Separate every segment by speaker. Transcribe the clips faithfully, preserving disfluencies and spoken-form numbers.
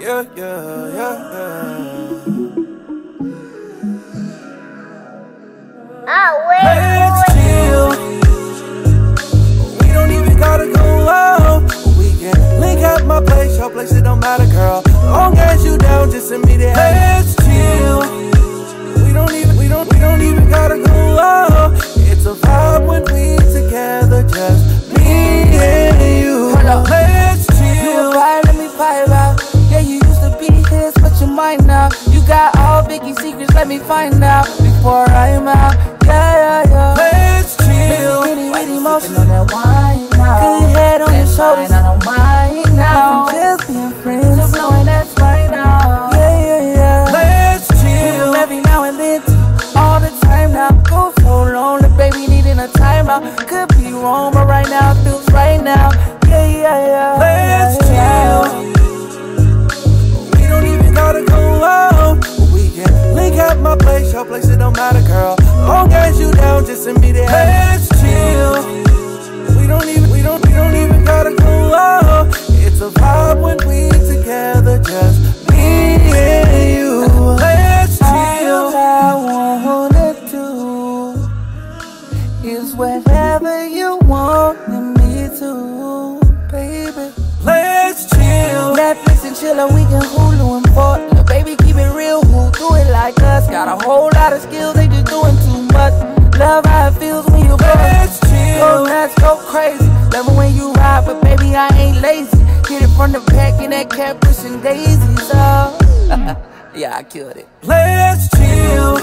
Speaker 1: Yeah, yeah, yeah, yeah.
Speaker 2: Oh, wait,
Speaker 1: Let's chill. We don't even gotta go out. We can link at my place, your place, it don't matter, girl. Long as you down, just send me the let's chill. We don't even, we don't, we don't even gotta go out. It's a vibe when we together, just me and you. Let's chill.
Speaker 3: Vibe, let me vibe out. Yeah, you used to be his, but you're mine now. You got all Biggie's secrets, let me find out before I'm out. Yeah, yeah, yeah.
Speaker 1: Let's chill.
Speaker 3: Any with emotion on that wine now. Good head on your shoulders, I don't mind now. From just being friends to blowing that right now. Yeah, yeah, yeah.
Speaker 1: Let's chill.
Speaker 3: Every now and then, all the time now. Go so lonely, baby, needing a timeout. Could be wrong, but right now it feels right now. Yeah, yeah, yeah.
Speaker 1: Let's
Speaker 3: yeah,
Speaker 1: chill. We don't even gotta go out. We can link at my place, your place, it don't matter, girl. Long as you down, just send me the let's chill. We don't even, we don't, we don't even gotta go out. It's a vibe when we together, just me and you. Let's chill.
Speaker 3: All I wanna do is whatever you want me to, baby.
Speaker 1: Let's chill.
Speaker 3: Netflix and chill, and we can Hulu and Fort. Look, baby, keep it real, who do it like us? Got a whole lot of skills, they just doing too much. Love how it feels when you
Speaker 1: let's chill.
Speaker 3: Go nuts, go crazy. Love it when you ride, but baby, I ain't lazy. Hit it from the back in that cat pushing daisies, oh. Yeah, I killed it.
Speaker 1: Let's chill.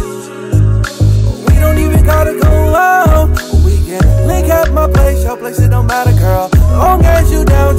Speaker 1: We don't even gotta go out. We can link at my place, your place, it don't matter, girl. Long as you down,